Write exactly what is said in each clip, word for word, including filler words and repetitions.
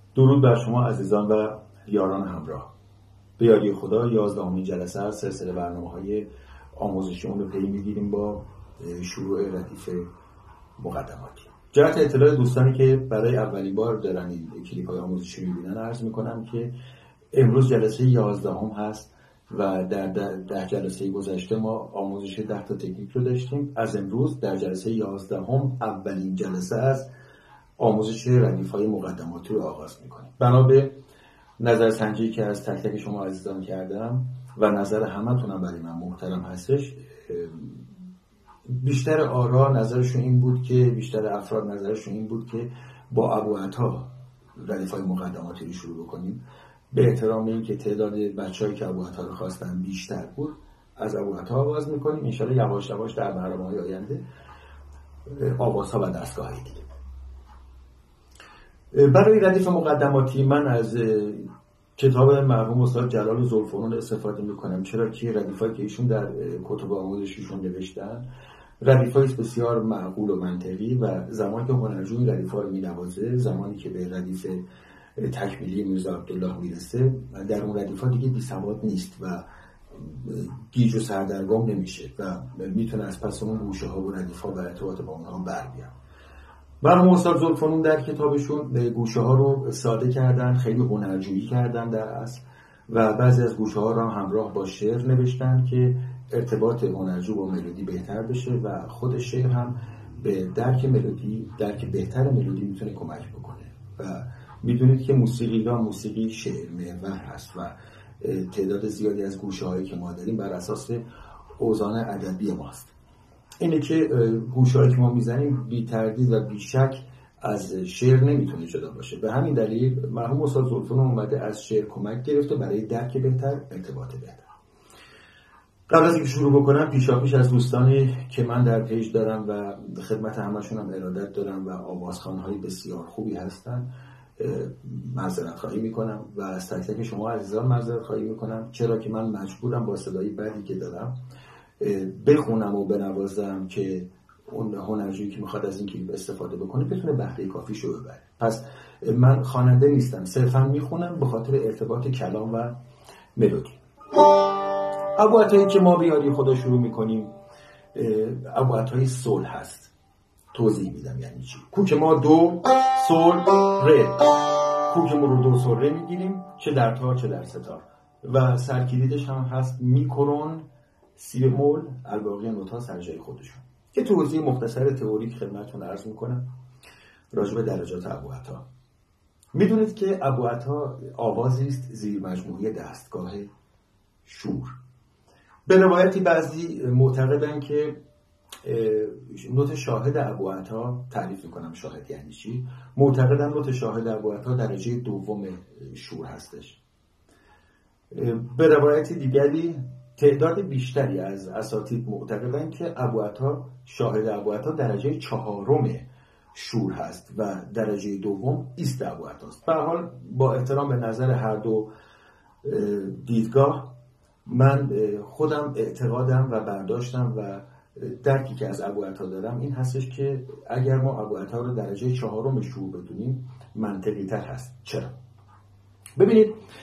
درود بر شما عزیزان و یاران همراه. به یاری خدا یازدهمین جلسه از سلسله برنامه‌های آموزشی اون رو پی می‌گیریم با شروع ردیف مقدماتی. جهت اطلاع دوستانی که برای اولین بار دارن این کلیپ‌های آموزشی می‌بینن عرض می‌کنم که امروز جلسه یازدهم هست و در ده جلسه گذشته ما آموزش ده تا تکنیک رو داشتیم. از امروز در جلسه یازدهم اولین جلسه از آموزش ردیف‌های مقدماتی رو آغاز می‌کنیم. بنا به نظرسنجی که از تک تک شما عزیزان کردم و نظر همتونم برای من محترم هستش، بیشتر آرا نظرشون این بود که بیشتر افراد نظرشون این بود که با ابوعطا ردیف‌های مقدماتی رو شروع بکنیم. به احترام این که تعداد بچه‌هایی که ابوعطا رو خواستن بیشتر بود، از ابوعطا آغاز می‌کنیم. ان شاءالله یواش یواش در برنامه‌های آینده آوازها و دستگاه‌های دیگه. برای ردیف مقدماتی من از کتاب مرحوم استاد جلال ذوالفنون استفاده میکنم، چرا که ردیفایی که ایشون در کتب آموزشیشون نوشتن ردیفایی بسیار معقول و منطقی و زمانی که هنرجو این ردیفا رو مینوازه، زمانی که به ردیف تکمیلی میرزا عبدالله میرسه، در اون ردیفا دیگه بی سواد نیست و گیج و سردرگم نمیشه و میتونه از پس اون گوشه ها و ردیفا و ارتباط با اونها بر بیاد. مرحوم استاد ذوالفنون در کتابشون به گوشه ها رو ساده کردن، خیلی هنرجویی کردن در اصل و بعضی از گوشه ها رو هم همراه با شعر نوشتن که ارتباط هنرجو با ملودی بهتر بشه و خود شعر هم به درک ملودی، درک بهتر ملودی میتونه کمک بکنه. و میدونید که موسیقی و موسیقی شعر محور هست و تعداد زیادی از گوشه هایی که ما داریم بر اساس اوزان ادبی ماست. اینه که گوشه‌هایی که ما میزنیم بی تردید و بی شک از شعر نمیتونه جدا باشه. به همین دلیل مرحوم استاد ذوالفنون اومده از شعر کمک گرفته برای درک بهتر، ارتباط بهتر. قبل از اینکه شروع بکنم پیشاپیش از دوستانی که من در پیج دارم و خدمت همشون هم ارادت دارم و آوازخوان‌های بسیار خوبی هستن معذرت خواهی میکنم و از تک تک شما عزیزان معذرت خواهی میکنم، چرا که من مجبورم با صدای بدی که دارم بخونم و بنوازم که اون هنرجویی که میخواد از این کلیپ استفاده بکنه بتونه بهره کافی شو ببره. پس من خواننده نیستم، صرفا میخونم به خاطر ارتباط کلام و ملودی. ابوعطایی که ما بیاری خدا شروع میکنیم ابوعطای صلح هست. توضیح میدم یعنی چی. کوک ما دو، صلح، ره. کوکمون رو دو صلح ره میگیریم، چه در تار چه در ستار و سرکلیدش هم هست میکرون سی بمول، الباقی نوت‌ها سر جای خودشون. یه توضیح مختصر تئوریک خدمتتون عرض میکنم راجع به درجات ابوعطا. میدونید که ابوعطا آوازی است زیر مجموعه دستگاه شور. به روایتی بعضی معتقدن که نوت شاهد ابوعطا، تعریف میکنم شاهد یعنی چی، معتقدن نوت شاهد ابوعطا درجه دوم شور هستش. به روایت دیگری تعداد بیشتری از اساتید معتقدن که ابوعطا، شاهد ابوعطا درجه چهارم شور هست و درجه دوم ایست ابوعطا است. به هر حال با احترام به نظر هر دو دیدگاه، من خودم اعتقادم و برداشتم و درکی که از ابوعطا دارم این هستش که اگر ما ابوعطا رو درجه چهارم شور بدونیم منطقی تر هست. چرا؟ ببینید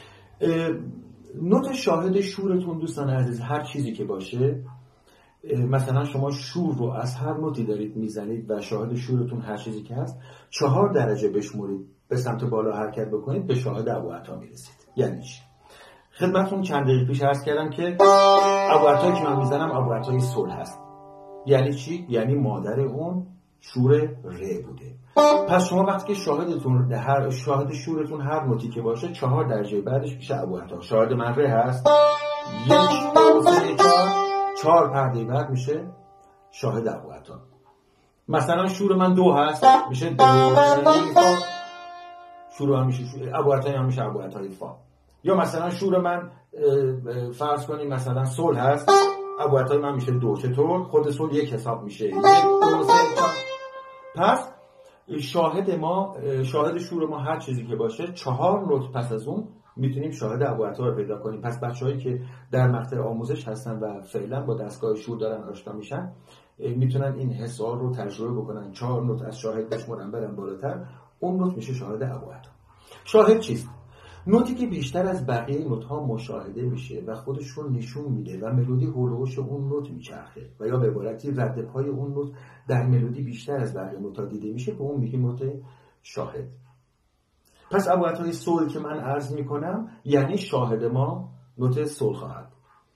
نوت شاهد شورتون دوستان عزیز هر چیزی که باشه، مثلا شما شور رو از هر نوتی دارید میزنید و شاهد شورتون هر چیزی که هست چهار درجه بشمورید به سمت بالا حرکت بکنید به شاهد ابوعطا میرسید. یعنی چی؟ خدمتتون چند دقیقه پیش عرض کردم که ابوعطایی که من میزنم ابوعطای صلح هست. یعنی چی؟ یعنی مادر اون شور ره بوده. پس شما وقتی که شاهدتون هر شاهد شورتون هر نوتی که باشه چهار درجه بعدش میشه ابوعطا. شاهد من ره هست، یک دو سه چهار، چهار پرده بعد میشه شاهد ابوعطا. مثلا شور من دو هست میشه دو سه فا، شور هم میشه ابوعطا هم میشه ابوعطای فا. یا مثلا شور من فرض کنیم مثلا صلح هست، ابوعطای من میشه دو. چطور؟ خود صلح یک حساب میشه یک دو سه چهار. پس شاهد ما، شاهد شور ما هر چیزی که باشه چهار نوت پس از اون میتونیم شاهد ابوعطا رو پیدا کنیم. پس بچه‌هایی که در مقطع آموزش هستن و فعلا با دستگاه شور دارن آشنا میشن میتونن این حساب رو تجربه بکنن. چهار نوت از شاهد بشمرن برن بالاتر، اون نوت میشه شاهد ابوعطا. شاهد چیست؟ نوتی که بیشتر از بقیه نوت‌ها مشاهده میشه و خودش رو نشون میده و ملودی هولوش اون نوت میچرخه و یا به عبارتی رد پای اون نوت در ملودی بیشتر از بقیه نوت‌ها دیده میشه، به اون میگیم نوت شاهد. پس ابوعطای سول که من عرض میکنم یعنی شاهد ما نوت سول خواهد.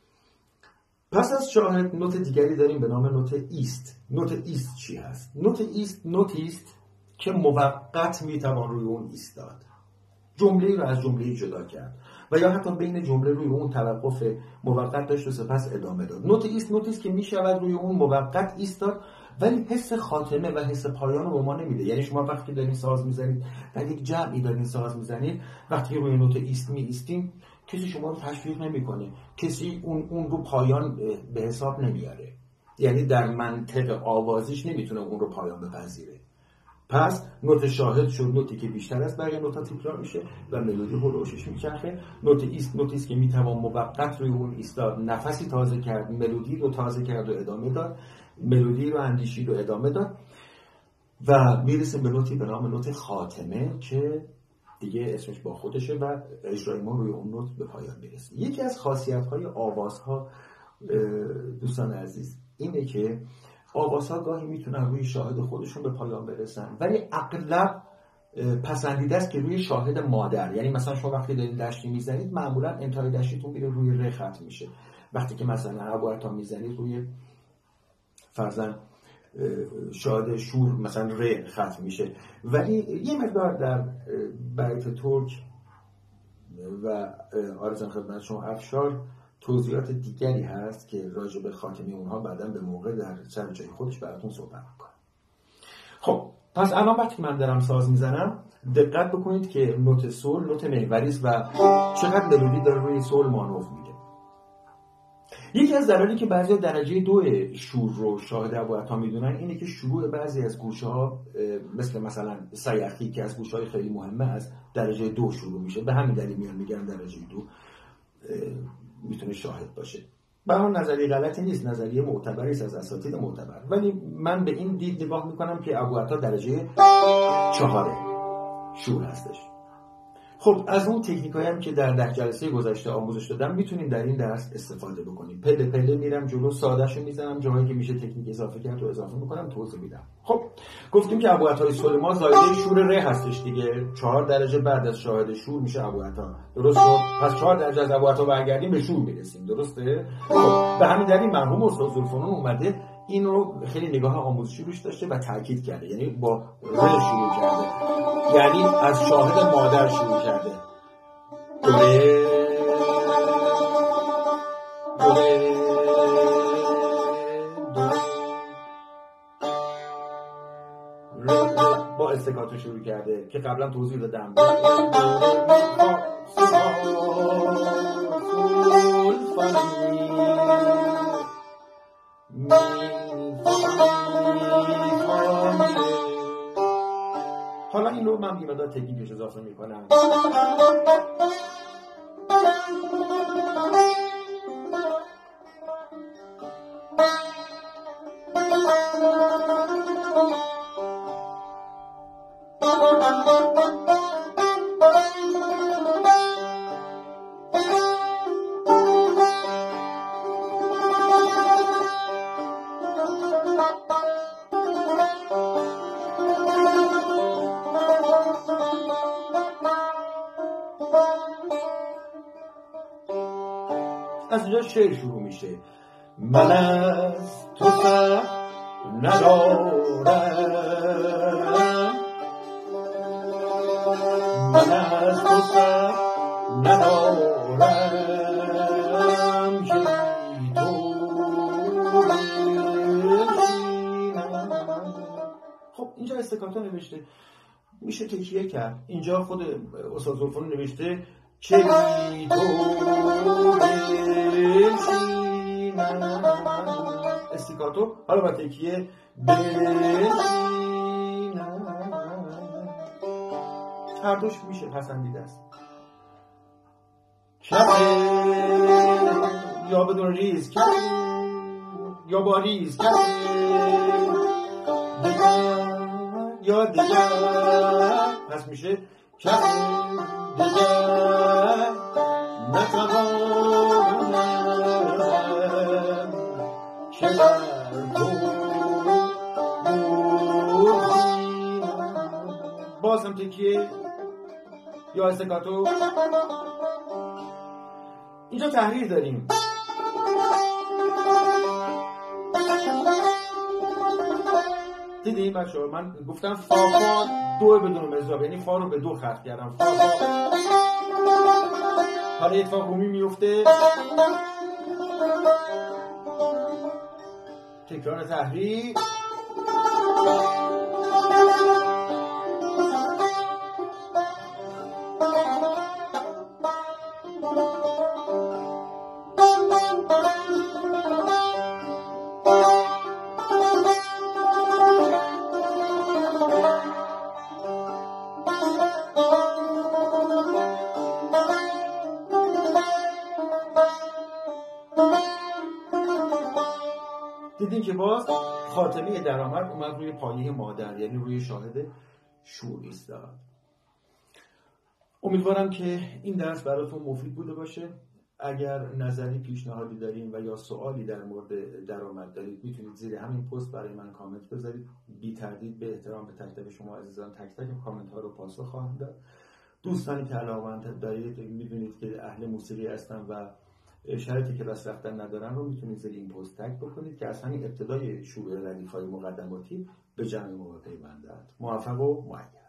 پس از شاهد نوت دیگری داریم به نام نوت ایست. نوت ایست چی هست؟ نوت ایست نوتی است که موقت میتوان روی اون ایستاد، جمله رو از جمله جدا کرد و یا حتی بین جمله روی اون توقف موقت داشت و سپس ادامه داد. نوت ایست نوتی است که میشود روی اون موقت ایستاد ولی حس خاتمه و حس پایان رو به ما نمیده. یعنی شما وقتی دارین ساز میزنید، در یک جمعی دارین ساز میزنید، وقتی روی نوت ایست می ایستین کسی شما رو تشویق نمیکنه، کسی اون اون رو پایان به حساب نمیاره، یعنی در منطق آوازیش نمیتونه اون رو پایان بپذیره. پس نوت شاهد شد نوتی که بیشتر از بقیه نوت‌ها تکرار میشه و ملودی هولوشش میچرخه. نوت ایست نوتی است که میتوان موقت روی اون ایستاد، نفسی تازه کرد، ملودی رو تازه کرد و ادامه داد، ملودی رو اندیشید و ادامه داد و میرسیم به نوتی به نام نوت خاتمه که دیگه اسمش با خودشه و اجرای ما روی اون نوت به پایان میرسه. یکی از خاصیت‌های آوازها دوستان عزیز اینه که آوازها گاهی میتونن روی شاهد خودشون به پایان برسن ولی اغلب پسندیده است که روی شاهد مادر، یعنی مثلا شما وقتی دارید دشتی میزنید معمولا انتهای دشتیتون میره روی ر ختم میشه، وقتی که مثلا ابوعطا میزنید روی فرضاً شاهد شور مثلا ر ختم میشه. ولی یه مقدار در بیت ترک و عرضم خدمت شما افشار توضیحات دیگری هست که راجع به خاتمه اونها بعداً به موقع در سر جای خودش براتون صحبت میکنم. خب پس الان وقتی من دارم ساز میزنم دقت بکنید که نوت سول نوت محوری است و چقدر ملودی داره روی سول مانور میده. یکی از دلایلی که بعضی درجه دو شور رو شاهد ابوعطا میدونن اینه که شروع بعضی از گوشه ها مثل مثلا سیخی که از گوشه های خیلی مهمه از درجه دو شروع میشه، به همین دلیل میان میگن درجه دو میتونه شاهد باشه. به همون نظریه غلطی نیست، نظریه معتبری است از اساتید معتبر، ولی من به این دید نگاه میکنم که ابوعطا درجه چهاره شور هستش. خب از اون تکنیکایی هم که در ده جلسه گذشته آموزش دادم میتونیم در این درس استفاده بکنیم. پله پله میرم جلو، سادهشو میزنم، جاهایی که میشه تکنیک اضافه کرد رو اضافه میکنم، توضیح میدم. خب گفتیم که ابوعطای سول ما زایده شور ر هستش دیگه، چهار درجه بعد از شاهد شور میشه ابوعطا، درست شد؟ پس چهار درجه از ابوعطا برگردیم به شور میرسیم، درسته؟ خب به همین دلیل مرحوم استاد زلفنون اومده این رو خیلی نگاه آموزشی روش داشته و تاکید کرده، یعنی با ر شروع کرده، یعنی از شاهد مادر شروع کرده. دوره دوره دوره با استکاتو شروع کرده که قبلا توضیح دادم. حالا این رو من بیمدار تکنیکش اضافه میکنم. از اینجا شعر شروع میشه. من از تو سر ندارم، من از تو سر ندارم که تو بشینم. خب اینجا استکاتو نوشته، میشه تکیه کرد. اینجا خود استاد زلفنون نوشته که بی تو بشینم، استیکاتو، حالا با تکیه بشینم. هر دوش میشه پسندیده است. کفه یا بدون ریز، کفه یا با ریز، کفه دیگر یا دیگر، پس میشه کفه یا استکاتو. اینجا تحریر داریم. دیدیم بچه ها من گفتم فا فا دو بدون مضرب، یعنی فا رو به دو خط کردم. فا فا. حالا اتفاق رومی میفته. تکرار تحریر. دیدیم که باز خاتمه درآمد اومد روی پایه مادر، یعنی روی شاهد شور ایستاد. امیدوارم که این درس براتون مفید بوده باشه. اگر نظری، پیشنهادی دارین و یا سوالی در مورد درآمد دارید میتونید زیر همین پست برای من کامنت بذارید. بی تردید به احترام به تک تک شما عزیزان تک تک کامنت ها رو پاسخ خواهم داد. دوستانی که علاقه‌مند دارید میدونید که اهل موسیقی هستن و شرایطی که کلاس رفتن ندارن رو میتونید زیر این پست تگ بکنید که از همین ابتدای شروع ردیف‌های مقدماتی به جمع ما پیوندند. موفق و مؤید.